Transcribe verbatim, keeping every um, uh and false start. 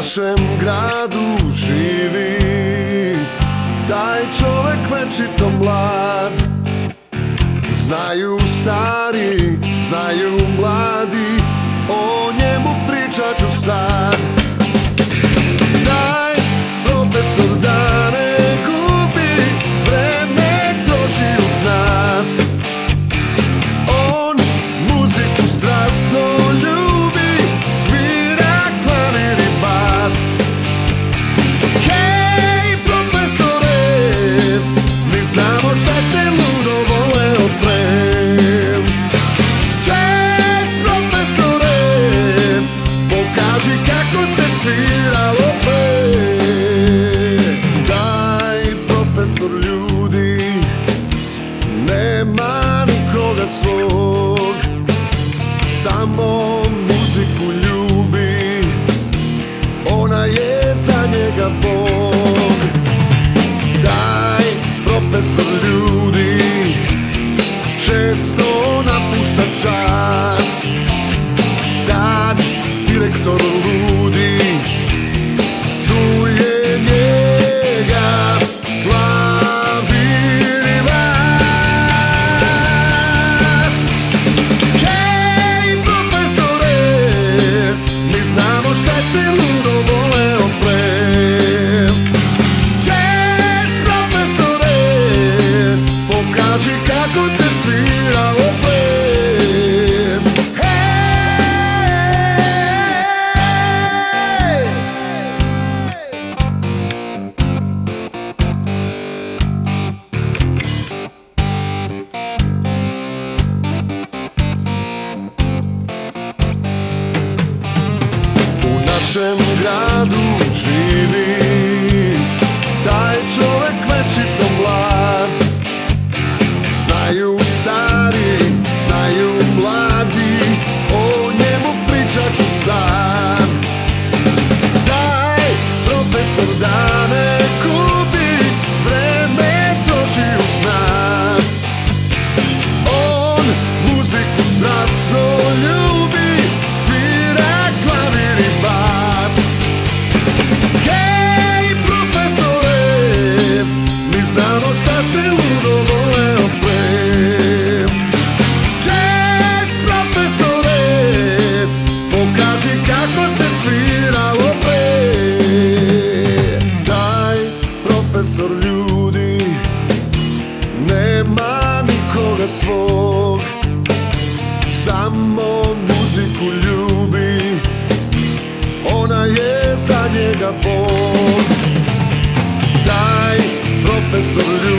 našem gradu živi taj čovek večito mlad. Znaju stari, znaju mladi, o njemu pričat ću sad. Taj profesor da ne gubi, vreme troši uz nas. On muziku strasno ljubi, svira klavir i bas. Hej profesore, mi znamo šta se ludo voleo pre. Čest profesore, pokaži kako se sviralo pre. Daj profesor ljudi, nema nikoga svog, samo muziku ljubi, ona je za njega Bog. Taj profesor ljudi često napušta čas, tad direktor ludi psuje njega, klavir i bas. Hej profesore, mi znamo šta se ludo voleo pre. Čest profesore, pokaži kako se sviralo pre. U našem gradu živi taj čovek večito mlad. Znaju stari, znaju mladi, o njemu pričat ću sad. Taj profesor da ne gubi, vreme troši uz nas. On muziku strasno ljubi, svira klavir i bas. Hej profesore, mi znamo šta se ludo voleo pre. Čest profesore, pokaži kako se sviralo pre. Taj profesor ljudi, nema nikoga svog, samo muziku ljubi, ona je za njega Bog. Taj profesor ljudi